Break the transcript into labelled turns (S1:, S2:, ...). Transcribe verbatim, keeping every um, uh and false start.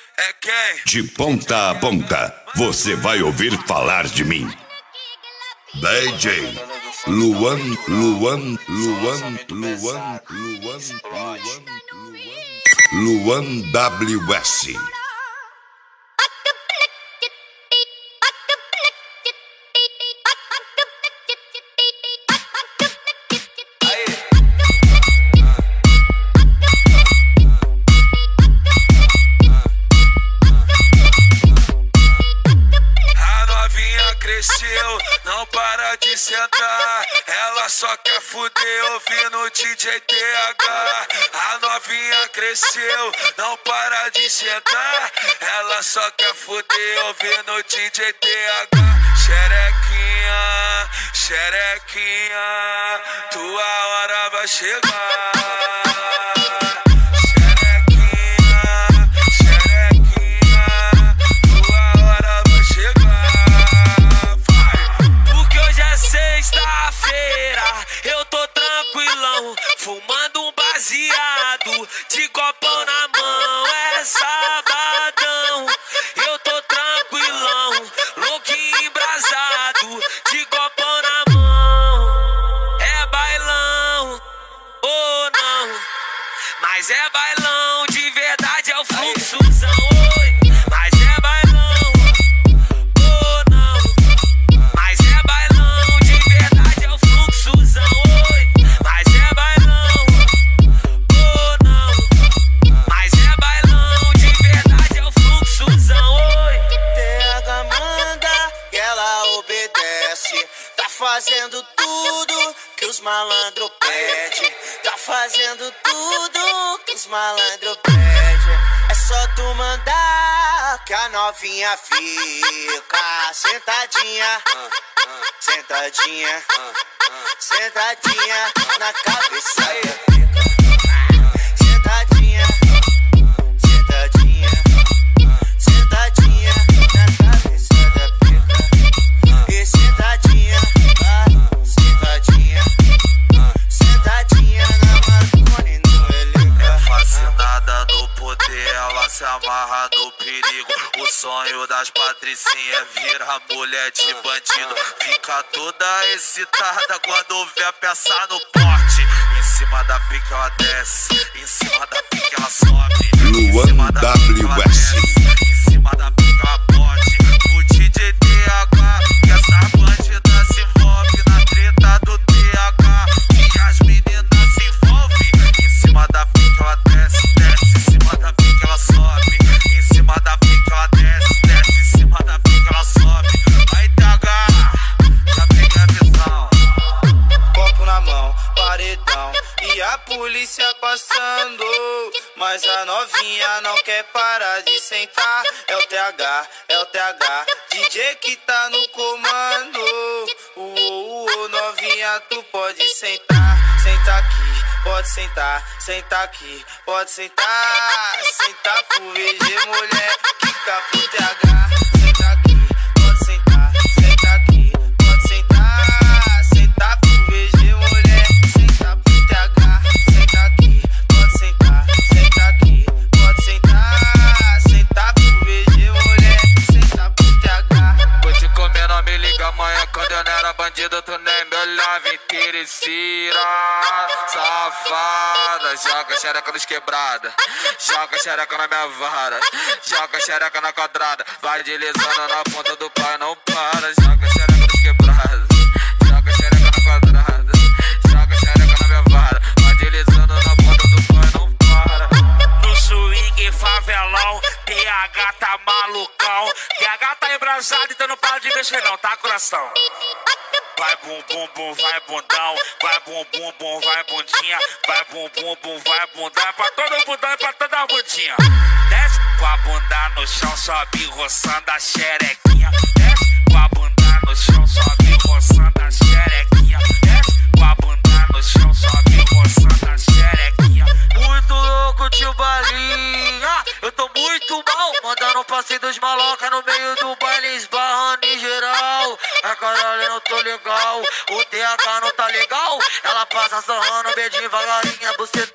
S1: É quem?
S2: De ponta a ponta, você vai ouvir falar de mim. D J Luan, Luan, Luan, Luan, Luan, Luan, Luan W S.
S1: Cresceu, não para de sentar. Ela só quer fuder ouvindo D J T H. A novinha cresceu, não para de sentar. Ela só quer fuder ouvindo D J T H. Xerequinha, xerequinha, tua hora vai chegar. Eu tô tranquilão, fumando um baseado, de copão na mão, é sabadão. Eu tô tranquilão, louquinho embrasado, de copão na mão. É bailão, ou não, mas é bailão, de verdade é o fluxozão. Oi, mas é bailão, ou não, mas é bailão, de verdade é o fluxozão. Oi, mas é bailão, ou não, mas é bailão, de verdade é o fluxozão. Oi,
S3: T H manda e ela obedece. Tá fazendo tudo que os malandros pedem. Tá fazendo tudo que os malandros pedem. É só tu mandar que a novinha fica sentadinha, sentadinha, sentadinha na cabeça da pica. Sentadinha, sentadinha, sentadinha na cabeça da pica. E sentadinha, sentadinha, sentadinha na Marconi no Elica.
S1: é fascinada no poder, ela se amarra no perigo. O sonho das patricinhas é virar mulher de bandido. Fica toda excitada quando vê a peça no porte. Em cima da pica ela desce, em cima da pica ela sobe.
S2: Luan W S.
S1: Em cima da pica ela pode. O D J T H, que essa bandida se envolve na treta do T H. E as meninas se envolvem. Em cima da pica ela desce, desce. Em cima da pica ela sobe. Em cima da pica ela desce, desce. Em cima da pica ela sobe. Aí T H, já peguei a visão.
S3: Copo na mão, paredão e a polícia passando, mas a novinha não quer parar de sentar. É o T H, é o T H, D J que tá no comando. Uou, uou, novinha, tu pode sentar, senta aqui, pode sentar, senta aqui, pode sentar, sentar pro V G, mulher, quica pro T H, senta aqui, pode sentar, senta aqui, pode sentar, sentar pro V G, mulher, senta pro T H, senta aqui, pode sentar, senta aqui, pode sentar, sentar pro V G, mulher, senta pro T H.
S1: Vou te comer, não me liga amanhã. Quando eu não era bandido, tu nem me olhava. Interesseira, safada. Joga xereca nos quebrada, joga xereca na minha vara, joga xereca na quadrada. Vai deslizando na ponta do pai, não para. Joga xereca nos quebrada, joga xereca na quadrada, joga xereca na minha vara. Vai deslizando na ponta do pai, não para. No swing favelão, T H tá malucão. T H tá embrasado, então não para de mexer não, tá, coração? Vai bum bum bum, vai bundão, vai bum bum bum, vai bundinha, vai bum bum bum, vai bundão, é pra todo bundão e pra toda bundinha. Desce com a bunda no chão, sobe roçando a xerequinha. Desce com a bunda no chão, sobe roçando a xerequinha. Desce com a bunda no chão, sobe roçando a xerequinha. Muito louco, tio Balinha, eu tô muito mal, mandando um passe dos maloca no meio do baile, esbarrando em geral. É caralho, eu não tô legal, o T H não tá legal. Ela passa sorrando, beijinho devagarinho, a buceta